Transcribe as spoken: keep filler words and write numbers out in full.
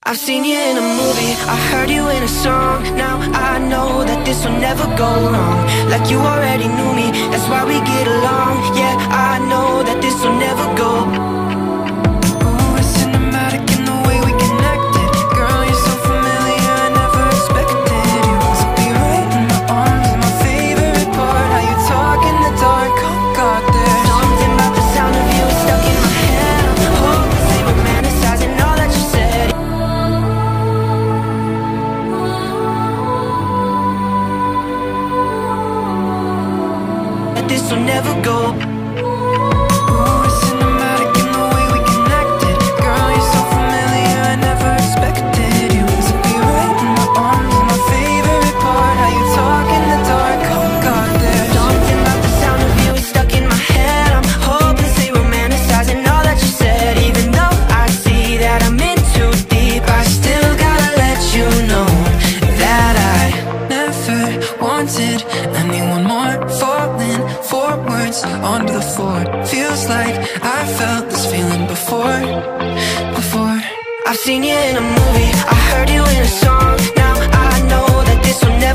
I've seen you in a movie, I heard you in a song. Now I know that this will never go wrong. Like you already knew me, that's why we get along. Yeah, I know that this will never go. Ooh, it's cinematic in the way we connected. Girl, you're so familiar, I never expected you to be right in my arms. My favorite part, how you talk in the dark. Oh God, there's something about the sound of you stuck in my head. I'm hopelessly romanticizing all that you said. This will never go. Ooh, it's cinematic in the way we connected. Girl, you're so familiar, I never expected you to be right in my arms. My favorite part, how you talk in the dark. Oh God, there's something about the sound of you is stuck in my head. I'm hopelessly romanticizing all that you said. Even though I see that I'm in too deep, I still gotta let you know that I never wanted anyone more. Falling forwards onto the floor. Feels like I felt this feeling before, before. I've seen you in a movie, I heard you in a song. Now I know that this will never